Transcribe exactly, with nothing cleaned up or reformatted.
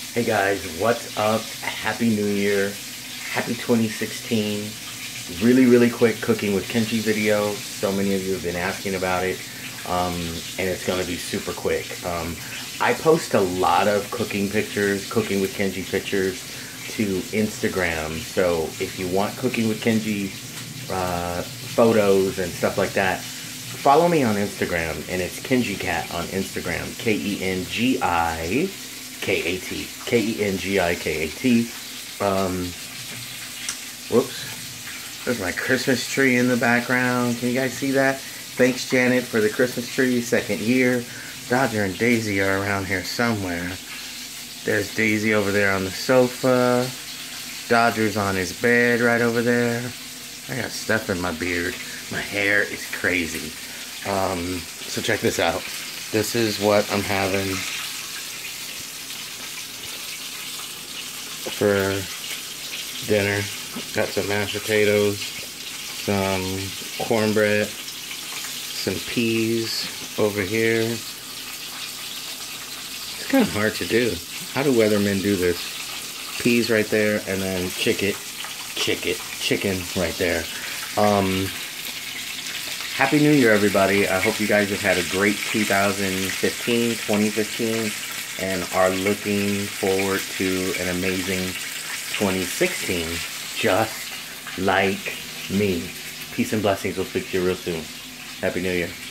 Hey guys, what's up? Happy New Year. Happy twenty sixteen. Really, really quick cooking with Kengi video. So many of you have been asking about it. Um, and it's going to be super quick. Um, I post a lot of cooking pictures, cooking with Kengi pictures to Instagram. So if you want cooking with Kengi uh, photos and stuff like that, follow me on Instagram. And it's KengiKat on Instagram. K E N G I K A T. K E N G I K A T. Um, whoops. There's my Christmas tree in the background. Can you guys see that? Thanks, Janet, for the Christmas tree. Second year. Dodger and Daisy are around here somewhere. There's Daisy over there on the sofa. Dodger's on his bed right over there. I got stuff in my beard. My hair is crazy. Um, so check this out. This is what I'm having for dinner. Got some mashed potatoes, some cornbread, some peas over here. It's kind of hard to do. How do weathermen do this? Peas right there, and then chicken, chicken, chicken right there. Um, Happy New Year, everybody. I hope you guys have had a great two thousand fifteen, twenty fifteen, and are looking forward to an amazing twenty sixteen, just like me. Peace and blessings. We'll speak to you real soon. Happy New Year.